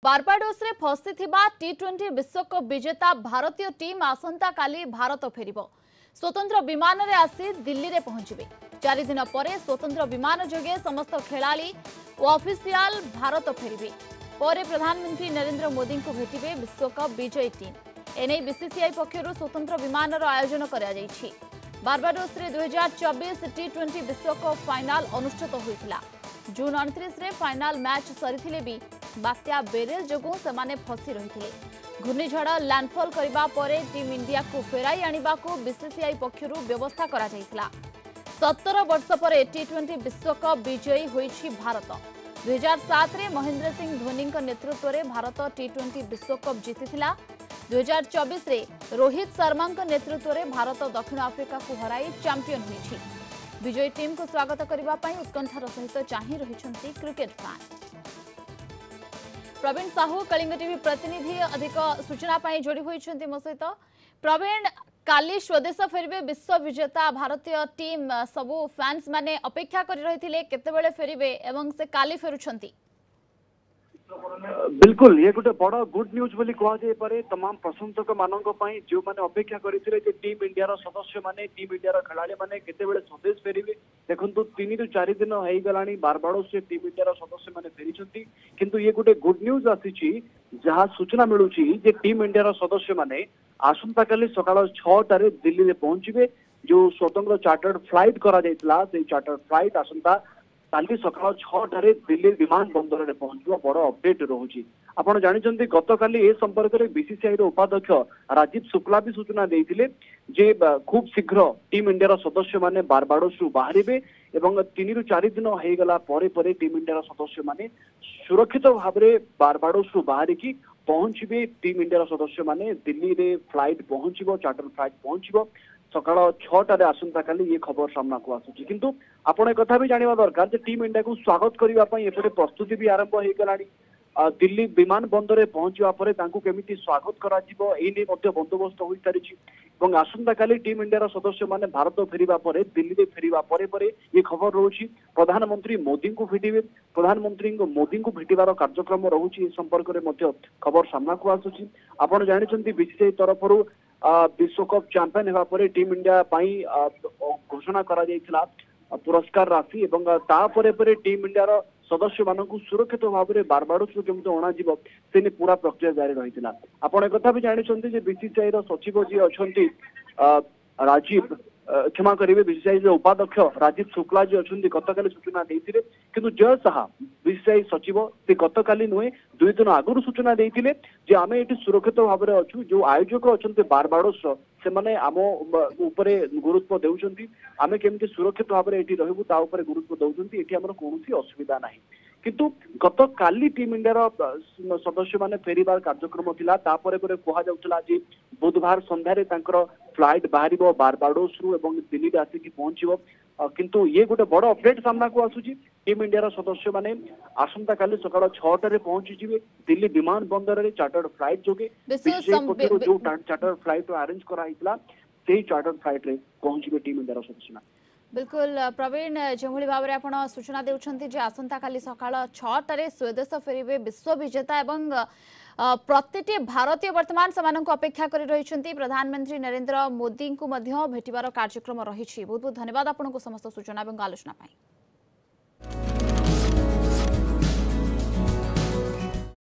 Barbados रे फसिथिबा टी20 विश्वकप विजेता भारतीय टीम आसंता काली भारत फेरिबो। स्वतंत्र विमान रे आसी दिल्ली रे पहुंचबे। 4 दिन परे स्वतंत्र विमान जोगे समस्त खेलाड़ी और ऑफिशियल भारत फेरिबे। परे प्रधानमंत्री नरेंद्र मोदी को भेटिबे विश्वकप विजयी टीम। एने बीसीसीआई पक्षरु स्वतंत्र विमान रो आयोजन करा जायछि। बारबाडोस रे 2024 टी20 विश्वकप फाइनल अनुष्ठित होइतिला। जून 29 रे फाइनल मैच सरीथिले भी बात्या बेरेल जोगु सेमाने फसी रहिथिले। घूर्णिझड़ लैंडफॉल करिबा परे टीम इंडिया को फेराई आनिबा को बीसीसीआई पक्षरु व्यवस्था करा जायतिला। 17 वर्ष परे टी20 विश्वकप विजयी होइछि भारत। 2007 रे महेंद्र सिंह धोनी नेतृत्व रे भारत टी20 विश्वकप जीतिथिला। 2024 रे रोहित शर्मा नेतृत्व रे भारत दक्षिण आफ्रिका को हराई चैंपियन होइछि। विजयी टीम को स्वागत करबा पई उत्कंठार सहित चाहि रहिछंती cricket fan. Praveen Sahu Kalinga TV प्रतिनिधि अधिक सूचना पाई जोड़ी होइछंती मो सहित। प्रवीण, काली स्वदेश फेरबे विश्व विजेता भारतीय टीम सबु फैंस माने अपेक्षा करि रहिथिले केतेबेले फेरिबे एवं से काली फेरुछंती? बिल्कुल ये गोटे बड़ गुड न्यूज बोली कह जाय पारे तमाम प्रशंसक मानक पई जो माने अपेक्षा करथिले जे टीम इंडिया रो सदस्य माने टीम इंडिया रो खिलाड़ी माने केतेबेले स्वदेश फेरिबे। देखंतु 3 ରୁ 4 दिन हेई गलानी बारबाडोस से टीम इंडिया रो सदस्य माने फेरिछंती। किंतु ये गोटे गुड न्यूज आसीची जहा सूचना मिलुची जे टीम इंडिया रो सदस्य माने आसंता काली सकाळ 6 टारे दिल्ली रे पहुंचीबे। जो स्वतंत्र चार्टर्ड फ्लाइट करा जायतला से चार्टर्ड फ्लाइट आसंता काली सकाळ 6 टारे दिल्ली विमान बंदर रे पहुंचबो। बड़ अपडेट रहुची। आपण जानिचंती गत काली ए संपर्क रे बीसीसीआई रो उपाध्यक्ष राजीव शुक्ला भी सूचना देइथिले जे खूब शीघ्र टीम इंडिया रो सदस्य माने बारबाडोस रु बाहरिबे एवं 3 ରୁ 4 दिन हेई गला परे परे टीम इंडिया रो सदस्य माने सुरक्षित भाबरे बारबाडोस रु बाहरी की पहुंचबे। टीम इंडिया रो सदस्य माने दिल्ली रे फ्लाइट पहुंचबो, चार्टर फ्लाइट पहुंचबो सकाळ 6 टारे आसंता काली ये खबर सामना को आसुची। किंतु आपण ए कथा भी जानिबा दरकार जे टीम इंडिया को स्वागत करिबा पई एपटे प्रस्तुति भी आरंभ हेई गलानी। दिल्ली विमान बंदर पहुंचवा पर केमिति स्वागत करा जिवो ए नै मध्ये बंदोबस्त होई सारिछि एवं आसंता काली टीम इंडिया रो सदस्य माने भारत फेरिबा परे दिल्ली रे फेरिबा परे परे ये खबर रहउछि प्रधानमंत्री मोदी को भेटिबे। प्रधानमंत्री मोदी को भेटिबार कार्यक्रम रहउछि। ए संपर्क रे मध्ये खबर सामना को आसुछि। आपण जानिछंती बीसीसीआई तरफरु विश्वकप चैंपियन हेबा परे टीम इंडिया पई घोषणा करा जायतिला पुरस्कार राशि एवं ता परे परे टीम इंडिया रो सदस्य मानकु सुरक्षित भाव में बारबाडोस केମିତି अणाଯିବ से पूरा प्रक्रिया जारी रही। आपण एक भी जानी जे बीसीसीआई रो सचिव जी अछंती राजीव क्षमा करेंगे बीसीसीआई जो उपाध्यक्ष राजीव शुक्ला जी अछंती गतकाली सूचना देइथिले। किंतु जय साहा बीसीसीआई सचिव से गतकाली नुहे 2 दिन आगु सूचना देइथिले जे आमे एटी सुरक्षित भाव में अछु। जो आयोजक अछंती बारबाडोस से माने आम उपरे गुरुत्व देउछंती आमे केମିତି सुरक्षित भाव में एटी रहबु ता उपरे गुरुत्व दउछंती। एटी हमर कोनोसी असुविधा नाही। किंतु गत काली टीम इंडिया रो सदस्य माने फेरिबार कार्यक्रम थिला तापरे परे कहा जाउतला जे बुधवार संध्यारे तांकर फ्लाइट बाहरिबो बारबाडोस रु एवं दिल्ली रे आसी की पहुंचिबो। किंतु ये गोटे बड़ अपडेट सामना को आसुची। टीम इंडिया रो सदस्य माने आसंता काली सकाळ 6 टारे पहुंची जिवे दिल्ली विमान बंदर रे चार्टर्ड फ्लाइट जोगे जो चार्टर्ड फ्लाइट अरेंज करा हितला सेही चार्टर्ड फ्लाइट रे पहुंचिबे टीम इंडिया रो सदस्य। बिल्कुल प्रवीण, जो भाव में आप सूचना देउछंती जे आसंता काली सकाळ 6 टारे स्वदेश फेरिबे विश्व विजेता एवं प्रतिटी भारतीय वर्तमान समानक अपेक्षा करि रहिछंती। प्रधानमंत्री नरेंद्र मोदी को भेटिबार कार्यक्रम रहिछि। बहुत बहुत धन्यवाद आपनको समस्त सूचना एवं आलोचना पाई।